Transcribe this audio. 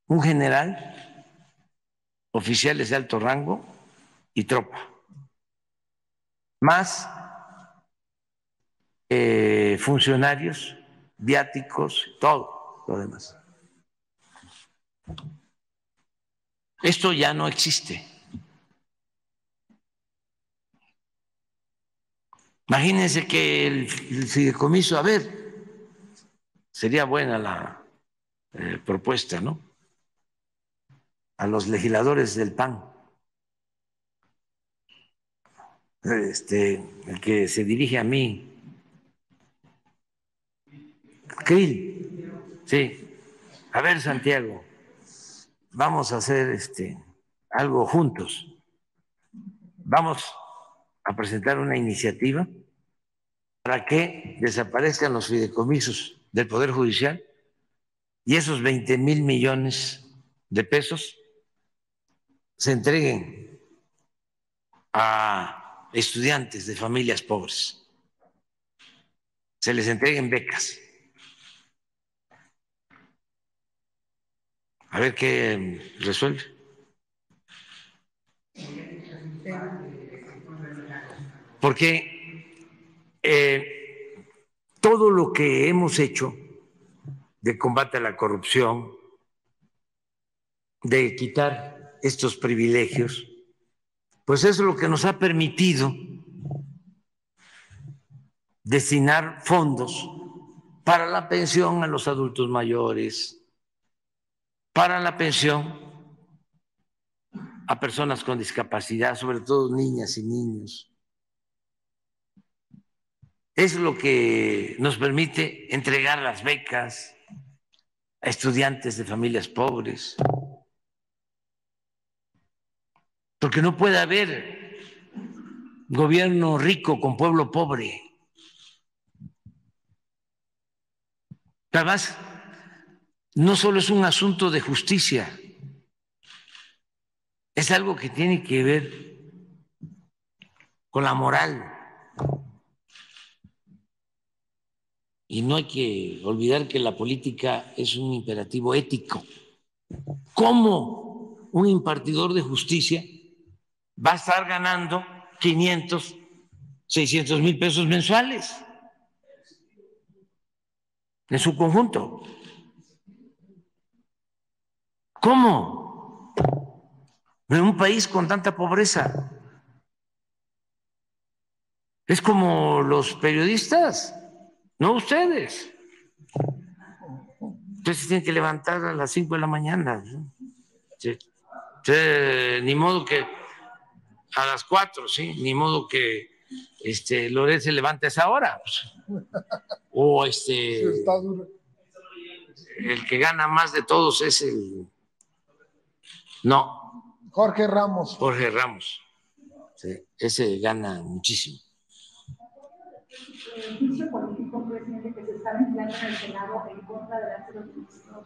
un general, oficiales de alto rango y tropa, más funcionarios, viáticos, todo lo demás. Esto ya no existe. Imagínense que el fideicomiso, a ver, sería buena la propuesta, ¿no? A los legisladores del PAN, el que se dirige a mí, Krill, sí. A ver, Santiago, vamos a hacer algo juntos. Vamos a presentar una iniciativa para que desaparezcan los fideicomisos del Poder Judicial y esos 20,000 millones de pesos se entreguen a estudiantes de familias pobres, se les entreguen becas. A ver qué resuelve. Porque todo lo que hemos hecho de combate a la corrupción, de quitar estos privilegios, pues eso es lo que nos ha permitido destinar fondos para la pensión a los adultos mayores, para la pensión a personas con discapacidad, sobre todo niñas y niños. Es lo que nos permite entregar las becas a estudiantes de familias pobres, porque no puede haber gobierno rico con pueblo pobre. Además, no solo es un asunto de justicia, es algo que tiene que ver con la moral. Y no hay que olvidar que la política es un imperativo ético. ¿Cómo un impartidor de justicia va a estar ganando 500, 600 mil pesos mensuales en su conjunto? ¿Cómo? En un país con tanta pobreza. Es como los periodistas, no ustedes. Ustedes tienen que levantar a las 5 de la mañana. Sí. Ni modo que a las 4, ¿sí? Ni modo que Loret se levante a esa hora. O el que gana más de todos es el... No. Jorge Ramos. Jorge Ramos. Sí, ese gana muchísimo. El juicio político, presidente, que se está vinculando en el Senado en contra de las